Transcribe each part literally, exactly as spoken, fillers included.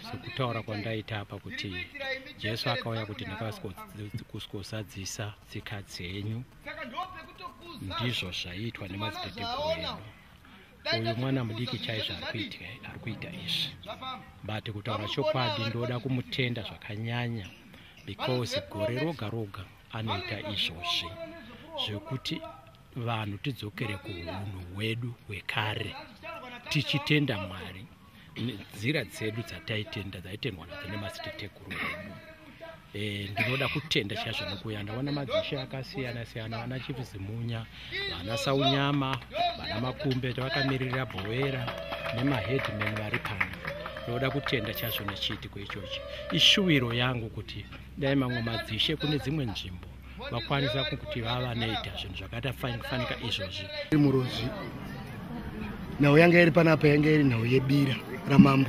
sekutaura kwandaita apa kuti Jesu akauya kuti ndakaskozadzisa tsika dzenyu, ndizvo zvaitwa nemadziteteguru edu. Uyu mwana mudiki chaizvo ari kuita izvi, but kutaura chokwadi ndoda kumutenda zvakanyanya, because gore roga roga anoita izvozvi zvekuti vanhu tidzokere kuunhu hwedu hwekare tichitenda Mwari nzira dzedu dzataitenda dzaitendwa nadzo nemadziteteguru edu. Eh, ndinoda kutenda chaizvo nokuya ndaona madzishe akasiyana siyana, vana Chivizimunya, vana Saunyama, vana Makumbe vakamirira Bhowera nemahedmen vari pano. Ndinoda kutenda chaizvo nechiitiko ichochi. Ishuwiro yangu kuti dai mamwe madzishe kune dzimwe nzvimbo vakwanisa kuti vava neita zvinhu zvakafanika izvozvi. Murozi nhau yanga iri panapa yanga iri nhau yebira ramambo.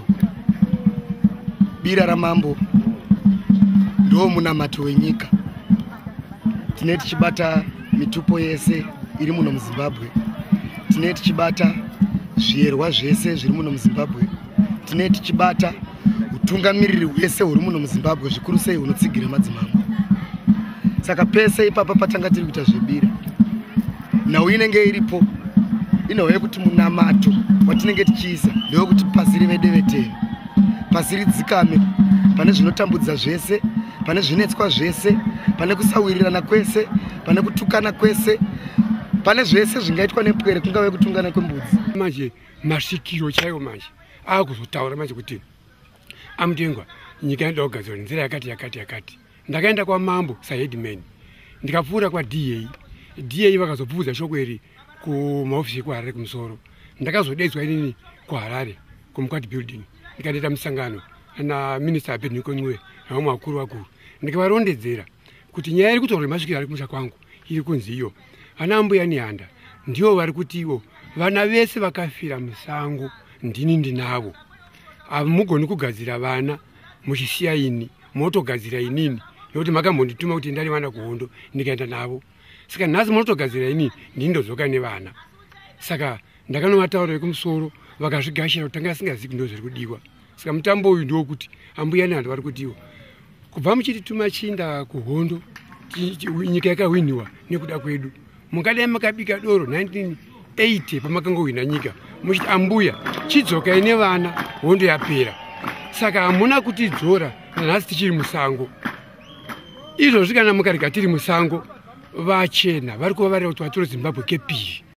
Bira ramambo ndo munamato wenyika. Tine tichibata mitupo yese iri muno muZimbabwe. Tine tichibata zvierwa zvese zviri muno muZimbabwe. Tine tichibata utungamiriri hwese huri muno muZimbabwe, zvikuru sei hunotsigira madzimambo. Saka pese ipapa patanga tiri kuita zvebira, nhau inenge iripo inhau yekuti munamato watinenge tichiisa ndewekuti pasi rive devetere, pasi ridzikame pane zvinotambudza zvese, pane zvinetswa zvese, pane kusawirirana kwese, pane kutukana kwese, pane zvese zvingaitwa nepwere, kungave kutungana kwembudzi. Manje masikiro chaiwo manje akuzotaura manje kuti amutengwa nyika inoda kugadzirwa nzira yakati yakati yakati. Ndakaenda kwa mambo saHeadman, ndikapfuura kwa D A. D A vakazobvudza shoko iri kumaofisi kuHarare kumusoro. Ndakazodedzwa inini kuHarare kumkwati building, ndikaenda musangano na minister Abednego Nwe navamwe vakuru vakuru, ndikavarondedzera kuti nyaya iri kutaura masvikiro ari kumusha kwangu iri kunzi iyo ana Mbuya Nehanda ndiwo vari kuti ivo vana vese vakafira musango ndini ndinavo. Hamugoni kugadzira vana muchisiya ini, motogadzira inini nokuti makambondituma kuti ndari vana kuhondo ndikaenda navo. Saka nhasi munotogadzira inini ndindozoka nevana. Saka ndakanova vekumusoro vakazvigashira kuti tanga asingazivi ndo zviri kudiwa. Saka mutambo uyu ndiwo kuti Ambuya Nehanda vari kuti ivo kubva muchitituma chinda kuhondo nyika yakawiniwa nekuda kwedu. Mungadai makabika doro nineteen eighty pamakangowina nyika muchiti Ambuya chidzokai nevana hondo yapera. Saka hamuna kutidzora nanhasi tichiri musango. Izvozvi kana mukarega tiri musango, vachena vari kuva vari kuti vatore Zimbabwe kepiri.